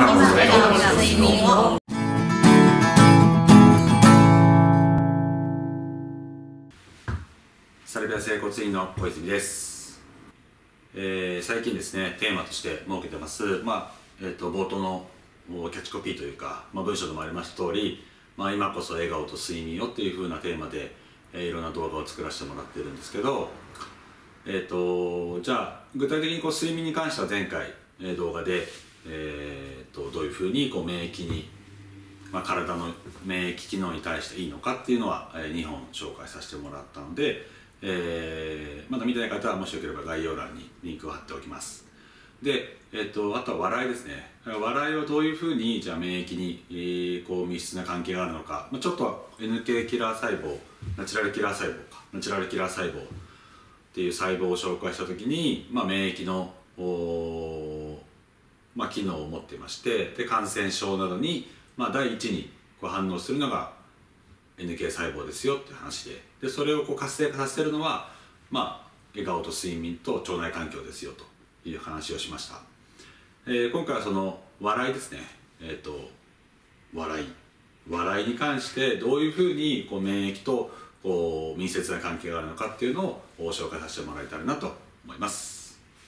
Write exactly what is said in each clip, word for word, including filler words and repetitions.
笑顔な睡眠を。 サルビア整骨院の小泉です、えー、最近ですねテーマとして設けてます、まあえー、と冒頭のキャッチコピーというか、まあ、文章でもありました通り、まあ、今こそ笑顔と睡眠をっていう風なテーマで、えー、いろんな動画を作らせてもらってるんですけど、えー、とじゃあ具体的にこう睡眠に関しては前回、えー、動画で、えー、とどういう風にこう免疫に、まあ、体の免疫機能に対していいのかっていうのは、えー、にほん紹介させてもらったので、えー、まだ見てない方はもしよければ概要欄にリンクを貼っておきます。で、えー、とあとは笑いですね。笑いはどういうふうにじゃあ免疫に、えー、こう密接な関係があるのか、まあ、ちょっと エヌケー キラー細胞、ナチュラルキラー細胞かナチュラルキラー細胞っていう細胞を紹介した時に、まあ、免疫のまあ、機能を持っていまして、で感染症などに、まあ、第一にこう反応するのが エヌケー 細胞ですよっていう話で、でそれをこう活性化させるのは、まあ、笑顔と睡眠と腸内環境ですよという話をしました。えー、今回はその笑いですね。えっ、ー、と笑い笑いに関してどういうふうにこう免疫とこう密接な関係があるのかっていうのを紹介させてもらえたらなと思います。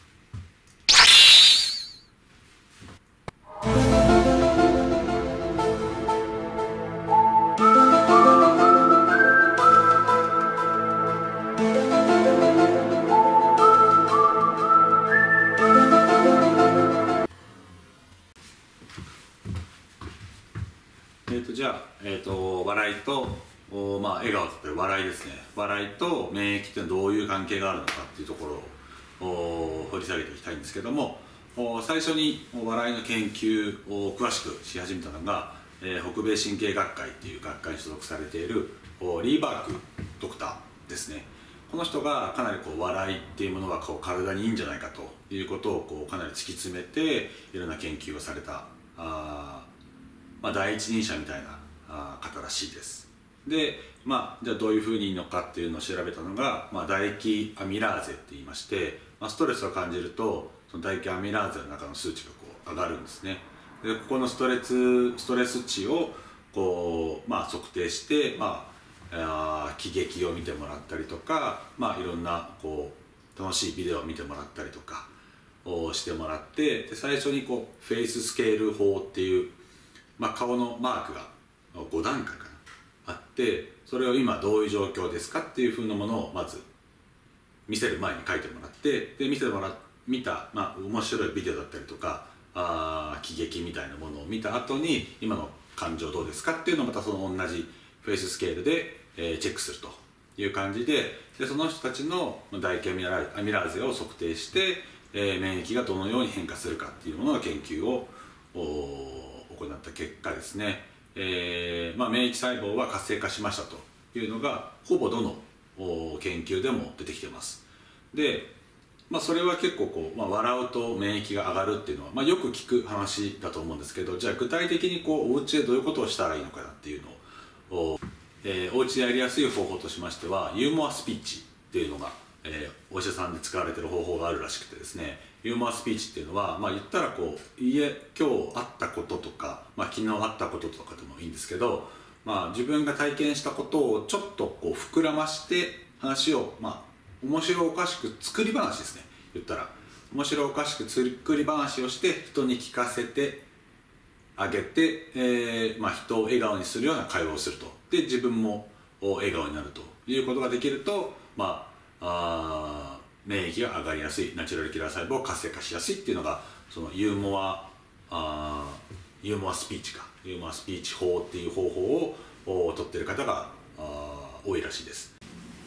えー、とじゃあ、えー、と笑いと、まあ、笑顔という笑いですね。笑いと免疫っていうのはどういう関係があるのかっていうところを掘り下げていきたいんですけども、最初に笑いの研究を詳しくし始めたのが、えー、北米神経学会っていう学会に所属されているリーバークドクターですね。この人がかなりこう笑いっていうものはこう体にいいんじゃないかということをこうかなり突き詰めていろんな研究をされたあまあ、第一人者みたいな方らしいです。で、まあ、じゃあどういうふうにいいのかっていうのを調べたのが、まあ、唾液アミラーゼって言いまして、まあ、ストレスを感じるとその唾液アミラーゼの中の数値がこう上がるんですね。でここのストレスストレス値をこう、まあ、測定して、まあ、喜劇を見てもらったりとか、まあ、いろんなこう楽しいビデオを見てもらったりとかをしてもらって、で最初にこうフェイススケール法っていうまあ、顔のマークがご段階かなあって、それを今どういう状況ですかっていうふうなものをまず見せる前に書いてもらって、で見せてもら見た、まあ、面白いビデオだったりとかあ喜劇みたいなものを見た後に今の感情どうですかっていうのをまたその同じフェイススケールで、えー、チェックするという感じで、でその人たちの唾液アミラーゼを測定して、えー、免疫がどのように変化するかっていうものの研究を行った結果ですね、えーまあ、免疫細胞は活性化しましたというのがほぼどの研究でも出てきてます。で、まあ、それは結構こう、まあ、笑うと免疫が上がるっていうのは、まあ、よく聞く話だと思うんですけど、じゃあ具体的にこうお家でどういうことをしたらいいのかなっていうのを、えー、お家でやりやすい方法としましてはユーモアスピーチっていうのが、えー、お医者さんで使われてる方法があるらしくてですね、ユーモアスピーチっていうのは、まあ、言ったらこう家今日あったこととか、まあ、昨日あったこととかでもいいんですけど、まあ、自分が体験したことをちょっとこう膨らまして話を、まあ、面白おかしく作り話ですね。言ったら面白おかしく作り話をして人に聞かせてあげて、えーまあ、人を笑顔にするような会話をすると。で自分も笑顔になるということができると、まあ、あ免疫が上がりやすい、ナチュラルキラー細胞を活性化しやすいっていうのがそのユーモアあーユーモアスピーチかユーモアスピーチ法っていう方法をとっている方があ多いらしいです。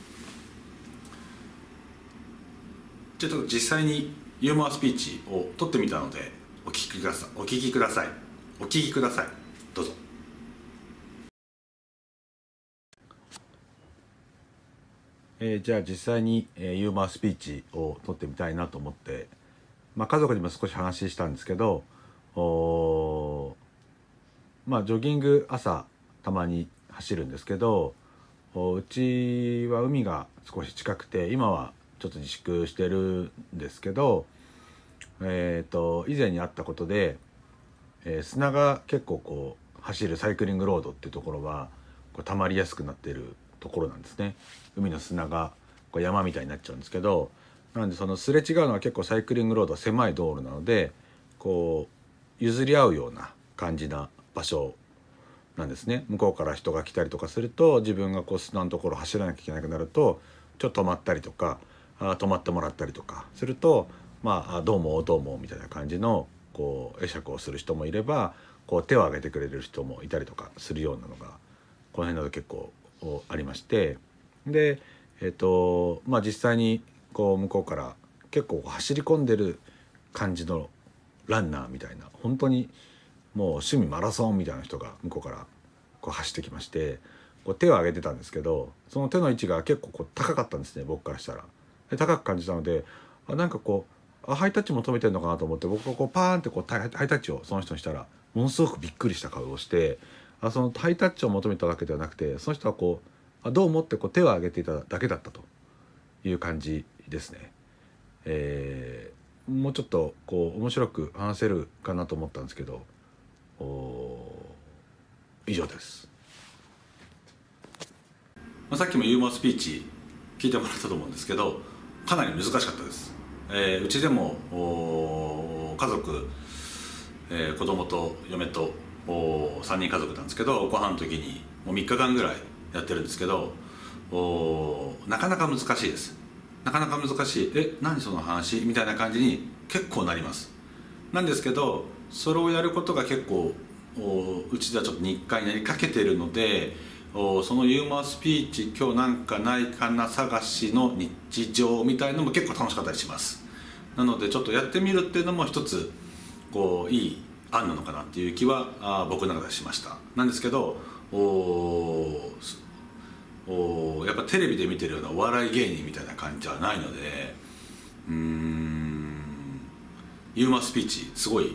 ちょっと実際にユーモアスピーチをとってみたのでお聞きくださいお聞きくださいお聞きくださいどうぞ。えー、じゃあ実際に、えー、ユーモアスピーチをとってみたいなと思って、まあ、家族にも少し話したんですけど、おまあジョギング朝たまに走るんですけど、うちは海が少し近くて今はちょっと自粛してるんですけど、えー、と以前にあったことで、 えー、砂が結構こう走るサイクリングロードっていうところはこう溜まりやすくなっているところなんですね。海の砂がこう山みたいになっちゃうんですけど、なのでそのすれ違うのは結構サイクリングロードは狭い道路なのでこう譲り合うような感じな場所なんですね。向こうから人が来たりとかすると自分がこう砂のところ走らなきゃいけなくなるとちょっと止まったりとかあ止まってもらったりとかするとまあどうもどうもみたいな感じのこう会釈をする人もいればこう手を挙げてくれる人もいたりとかするようなのがこの辺だと結構ありまして、でえっとまあ実際にこう向こうから結構走り込んでる感じのランナーみたいな本当にもう趣味マラソンみたいな人が向こうからこう走ってきましてこう手を挙げてたんですけど、その手の位置が結構こう高かったんですね、僕からしたら。で高く感じたのであなんかこうあハイタッチ求めてるのかなと思って僕がこうパーンってこうハイタッチをその人にしたらものすごくびっくりした顔をしてあそのハイタッチを求めたわけではなくてその人はこうあどうもってこう手を挙げていただけだったという感じですね。えー、もうちょっとこう面白く話せるかなと思ったんですけど以上です。 さっきもユーモアスピーチ聞いてもらったと思うんですけどかなり難しかったです。えー、うちでも家族、えー、子供と嫁とさんにん家族なんですけどご飯の時にもうみっかかんぐらいやってるんですけどなかなか難しいです。なかなか難しいえ何その話みたいな感じに結構なります。なんですけどそれをやることが結構うちではちょっと日課になりかけてるのでそのユーモアスピーチ今日なんかないかな探しの日常みたいのも結構楽しかったりします。なのでちょっとやってみるっていうのも一つこういい案なのかなっていう気はあ僕の中でしました。なんですけどおおやっぱテレビで見てるようなお笑い芸人みたいな感じはないのでうーんユーモアスピーチすごい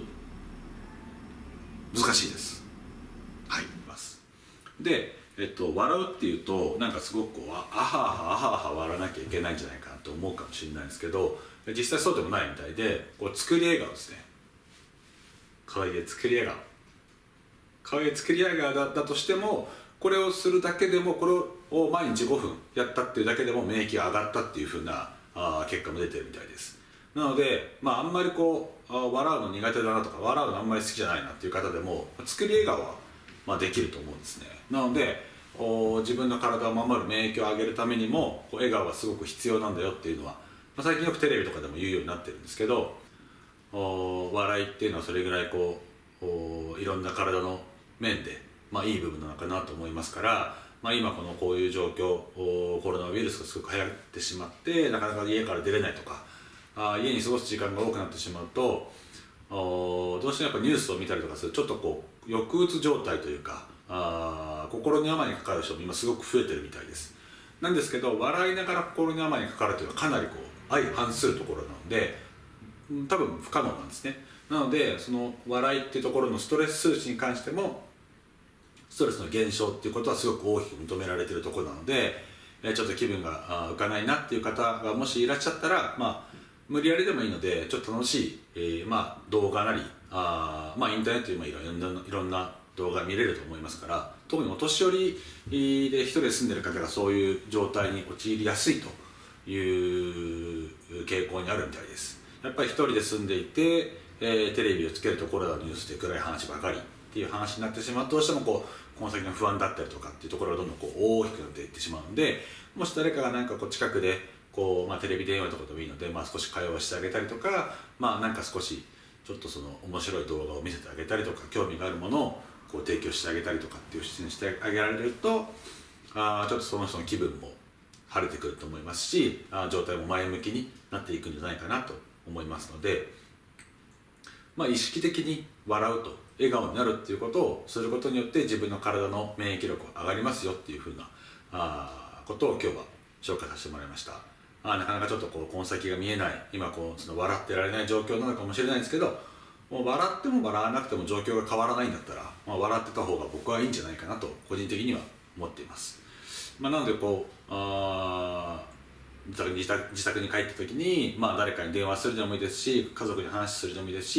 難しいです。はいでえっと、笑うっていうとなんかすごくこうあははあはは笑わなきゃいけないんじゃないかなと思うかもしれないですけど実際そうでもないみたいでこう作り笑顔ですね。可愛い作り笑顔可愛い作り笑顔だったとしてもこれをするだけでもこれを毎日ごふんやったっていうだけでも免疫が上がったっていうふうなあ結果も出てるみたいです。なので、まあ、あんまりこうあ笑うの苦手だなとか笑うのあんまり好きじゃないなっていう方でも作り笑顔はまあできると思うんですね。なので自分の体を守る免疫を上げるためにもこう笑顔がすごく必要なんだよっていうのは、まあ、最近よくテレビとかでも言うようになってるんですけど笑いっていうのはそれぐらいこういろんな体の面で、まあ、いい部分なのかなと思いますから、まあ、今このこういう状況コロナウイルスがすごく流行ってしまってなかなか家から出れないとかあ家に過ごす時間が多くなってしまうとどうしてもやっぱニュースを見たりとかするとちょっとこう抑うつ状態というかあ心に病にかかる人も今すごく増えてるみたいです。なんですけど笑いながら心に病にかかるというのはかなりこう相反するところなので多分不可能なんですね。なのでその笑いっていうところのストレス数値に関してもストレスの減少っていうことはすごく大きく認められているところなのでちょっと気分が浮かないなっていう方がもしいらっしゃったらまあ無理やりでもいいのでちょっと楽しい、えー、まあ動画なりあまあインターネットでもいろんないろんな動画見れると思いますから特にお年寄りで一人で住んでる方がそういう状態に陥りやすいという傾向にあるみたいです。やっぱり一人で住んでいて、えー、テレビをつけるとコロナのニュースで暗い話ばかりっていう話になってしまうとどうしてもこうこの先の不安だったりとかっていうところがどんどんこう大きくなっていってしまうのでもし誰かがなんかこう近くでこう、まあ、テレビ電話とかでもいいので、まあ、少し会話してあげたりとか、まあ、なんか少しちょっとその面白い動画を見せてあげたりとか興味があるものをこう提供してあげたりとかっていう視点にしてあげられるとあちょっとその人の気分も晴れてくると思いますしあ状態も前向きになっていくんじゃないかなと思いますので、まあ、意識的に笑うと笑顔になるっていうことをすることによって自分の体の免疫力が上がりますよっていうふうなあことを今日は紹介させてもらいました。あなかなかちょっとこうこの先が見えない今こうその笑ってられない状況なのかもしれないんですけどもう笑っても笑わなくても状況が変わらないんだったら、まあ、笑ってた方が僕はいいんじゃないかなと個人的には思っています。まあ、なのでこうあ自宅に自宅自宅に帰った時に、まあ、誰かに電話するでもいいですし家族に話するでもいいですし、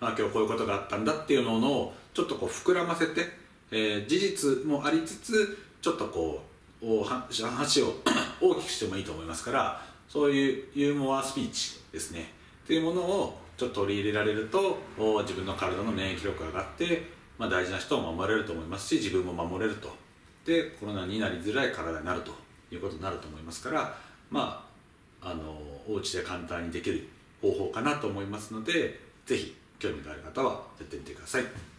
まあ、今日こういうことがあったんだっていうのをちょっとこう膨らませて、えー、事実もありつつちょっとこうお話を大きくしてもいいと思いますから、そういうユーモアスピーチですねっていうものをちょっと取り入れられると自分の体の免疫力が上がって、まあ、大事な人を守れると思いますし、自分も守れると。でコロナになりづらい体になるということになると思いますから、まああのお家で簡単にできる方法かなと思いますので、ぜひ興味がある方はやってみてください。